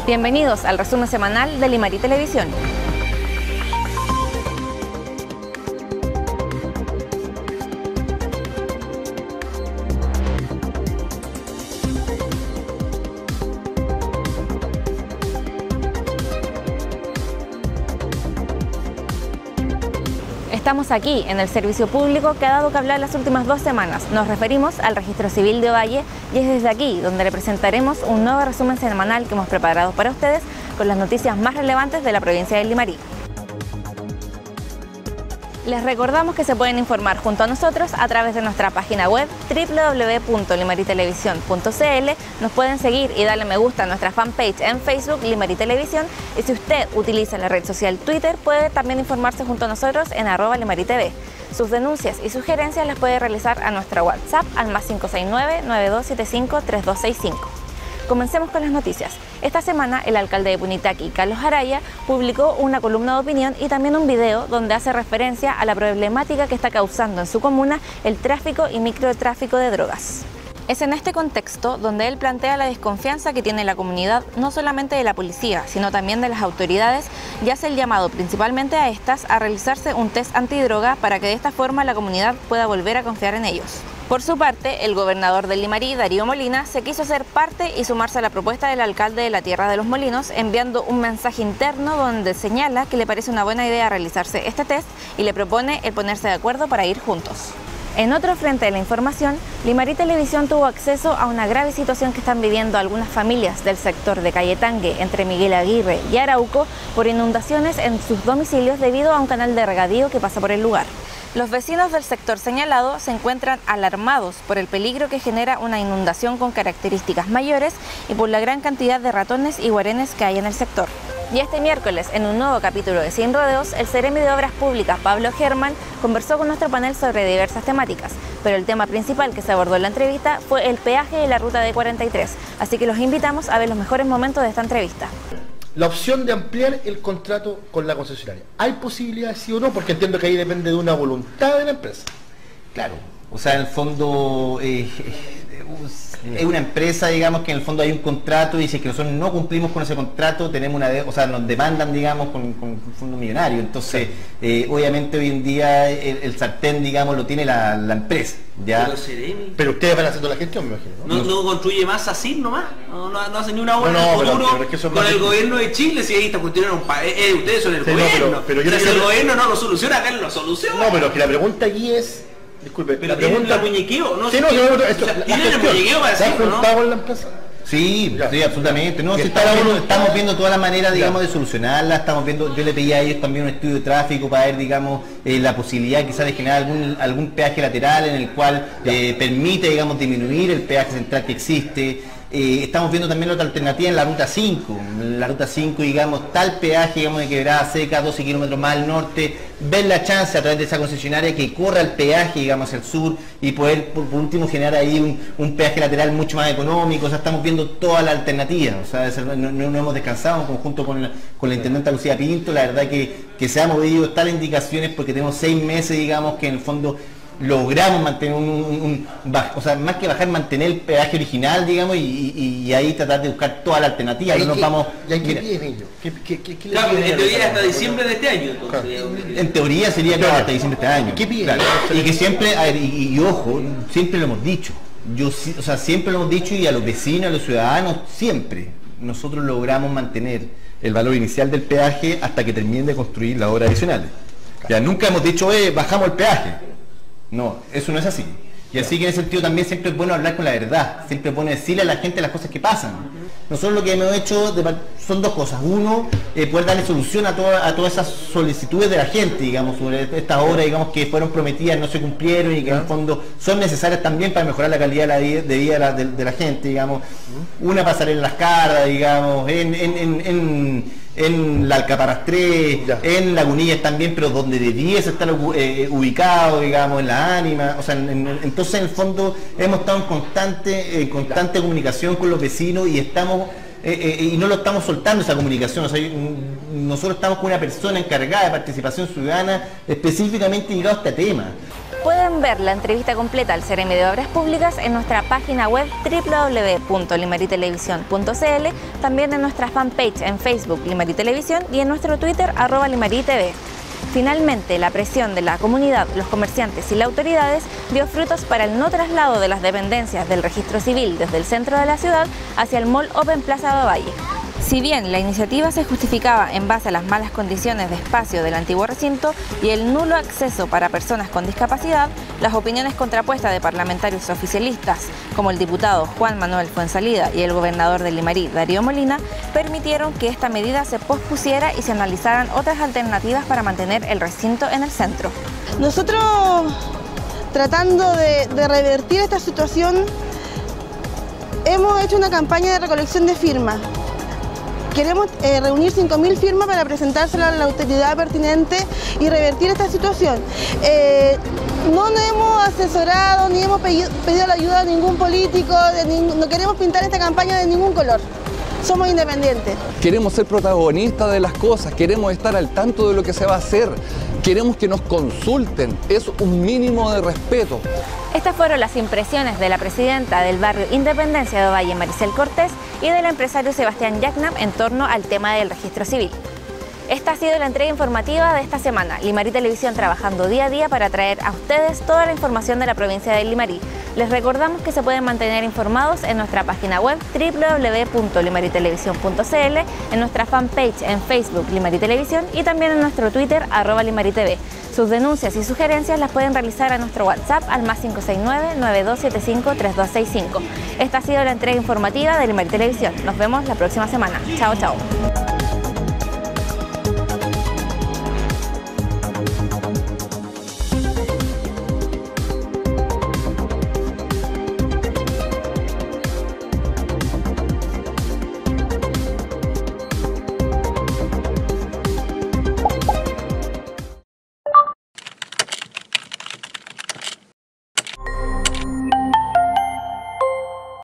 Bienvenidos al resumen semanal de Limarí Televisión. Estamos aquí en el servicio público que ha dado que hablar las últimas 2 semanas. Nos referimos al Registro Civil de Ovalle y es desde aquí donde le presentaremos un nuevo resumen semanal que hemos preparado para ustedes con las noticias más relevantes de la provincia de Limarí. Les recordamos que se pueden informar junto a nosotros a través de nuestra página web www.limaritelevisión.cl. Nos pueden seguir y darle me gusta a nuestra fanpage en Facebook, Limarí Televisión. Y si usted utiliza la red social Twitter, puede también informarse junto a nosotros en @limaritv. Sus denuncias y sugerencias las puede realizar a nuestra WhatsApp al +569-9275-3265. Comencemos con las noticias. Esta semana el alcalde de Punitaqui, Carlos Araya, publicó una columna de opinión y también un video donde hace referencia a la problemática que está causando en su comuna el tráfico y microtráfico de drogas. Es en este contexto donde él plantea la desconfianza que tiene la comunidad no solamente de la policía, sino también de las autoridades y hace el llamado principalmente a estas a realizarse un test antidroga para que de esta forma la comunidad pueda volver a confiar en ellos. Por su parte, el gobernador de Limarí, Darío Molina, se quiso hacer parte y sumarse a la propuesta del alcalde de la Tierra de los Molinos, enviando un mensaje interno donde señala que le parece una buena idea realizarse este test y le propone el ponerse de acuerdo para ir juntos. En otro frente de la información, Limarí Televisión tuvo acceso a una grave situación que están viviendo algunas familias del sector de Calle Tangue, entre Miguel Aguirre y Arauco, por inundaciones en sus domicilios debido a un canal de regadío que pasa por el lugar. Los vecinos del sector señalado se encuentran alarmados por el peligro que genera una inundación con características mayores y por la gran cantidad de ratones y guarenes que hay en el sector. Y este miércoles, en un nuevo capítulo de Sin Rodeos, el Seremi de Obras Públicas, Pablo Germán, conversó con nuestro panel sobre diversas temáticas, pero el tema principal que se abordó en la entrevista fue el peaje de la ruta D43, así que los invitamos a ver los mejores momentos de esta entrevista. La opción de ampliar el contrato con la concesionaria. ¿Hay posibilidades sí o no? Porque entiendo que ahí depende de una voluntad de la empresa. Claro, o sea, en el fondo es una empresa, digamos, que en el fondo hay un contrato y si es que nosotros no cumplimos con ese contrato, tenemos o sea, nos demandan, digamos, con un fondo millonario. Entonces, obviamente hoy en día el sartén, digamos, lo tiene la empresa. ¿Ya? Pero ustedes van haciendo la gestión, me imagino, ¿no? ¿No construye más así nomás? ¿No hace ni una obra en futuro con el gobierno de Chile? Si ahí está cuestionando un país, ustedes son el gobierno. Pero yo si el gobierno no lo soluciona, acá lo soluciona. No, pero que la pregunta aquí es... Disculpe, pero la pregunta... ¿Tienen el muñequeo? No, sí, ¿tienen el muñequeo para decirlo, no? ¿Con la empresa? Sí, sí, absolutamente. No, si estamos viendo toda la manera, digamos, de solucionarla. Estamos viendo, yo le pedí a ellos también un estudio de tráfico para ver, digamos, la posibilidad quizás de generar algún peaje lateral en el cual permite, digamos, disminuir el peaje central que existe. Estamos viendo también otra alternativa en la ruta 5. En la ruta 5, digamos, tal peaje, digamos, de Quebrada Seca, 12 kilómetros más al norte, ver la chance a través de esa concesionaria que corra el peaje, digamos, hacia el sur y poder, por último, generar ahí un peaje lateral mucho más económico. O sea, estamos viendo toda la alternativa. O sea, no hemos descansado en conjunto con la intendenta Lucía Pinto. La verdad que se han movido tales indicaciones porque tenemos 6 meses, digamos, que en el fondo logramos mantener o sea, más que bajar, mantener el peaje original, digamos, y ahí tratar de buscar toda la alternativa. No nos vamos... ¿Y qué pide, niño? Claro, en teoría hasta diciembre de este año, entonces. Claro. En teoría sería claro, hasta diciembre de este año. ¿Qué pide? Claro. Y que siempre, a ver, y ojo, siempre lo hemos dicho. O sea, siempre lo hemos dicho y a los vecinos, a los ciudadanos, siempre. Nosotros logramos mantener el valor inicial del peaje hasta que terminen de construir las obras adicionales. Claro. Ya nunca hemos dicho, bajamos el peaje. No, eso no es así. Y así que en ese sentido también siempre es bueno hablar con la verdad, siempre es bueno decirle a la gente las cosas que pasan. Nosotros lo que hemos hecho son 2 cosas. Uno, poder darle solución a todas esas solicitudes de la gente, digamos, sobre estas obras, digamos, que fueron prometidas, no se cumplieron y que en el fondo son necesarias también para mejorar la calidad de vida de la gente, digamos. Una pasarela en Las Cardas, digamos, en la Alcaparrastré, en Lagunillas también, pero donde debiese estar ubicado, digamos, en la Ánima. O sea, entonces en el fondo hemos estado en constante comunicación con los vecinos y y no lo estamos soltando esa comunicación. O sea, nosotros estamos con una persona encargada de participación ciudadana específicamente ligado a este tema. Pueden Pueden ver la entrevista completa al Seremi de Obras Públicas en nuestra página web www.limaritelevisión.cl, también en nuestra fanpage en Facebook Limarí Televisión y en nuestro Twitter @LimaríTV. Finalmente, la presión de la comunidad, los comerciantes y las autoridades dio frutos para el no traslado de las dependencias del registro civil desde el centro de la ciudad hacia el Mall Open Plaza de Valle. Si bien la iniciativa se justificaba en base a las malas condiciones de espacio del antiguo recinto y el nulo acceso para personas con discapacidad, las opiniones contrapuestas de parlamentarios oficialistas, como el diputado Juan Manuel Fuenzalida y el gobernador de Limarí, Darío Molina, permitieron que esta medida se pospusiera y se analizaran otras alternativas para mantener el recinto en el centro. Nosotros, tratando de revertir esta situación, hemos hecho una campaña de recolección de firmas. Queremos reunir 5.000 firmas para presentárselo a la autoridad pertinente y revertir esta situación. No nos hemos asesorado ni hemos pedido la ayuda de ningún político, no queremos pintar esta campaña de ningún color. Somos independientes. Queremos ser protagonistas de las cosas, queremos estar al tanto de lo que se va a hacer, queremos que nos consulten, es un mínimo de respeto. Estas fueron las impresiones de la presidenta del barrio Independencia de Ovalle, Maricel Cortés, y del empresario Sebastián Yacnam en torno al tema del registro civil. Esta ha sido la entrega informativa de esta semana. Limarí Televisión trabajando día a día para traer a ustedes toda la información de la provincia de Limarí. Les recordamos que se pueden mantener informados en nuestra página web www.limaritelevisión.cl, en nuestra fanpage en Facebook Limarí Televisión y también en nuestro Twitter @LimaríTV. Sus denuncias y sugerencias las pueden realizar a nuestro WhatsApp al +569-9275-3265. Esta ha sido la entrega informativa de Limarí Televisión. Nos vemos la próxima semana. Chao, chao.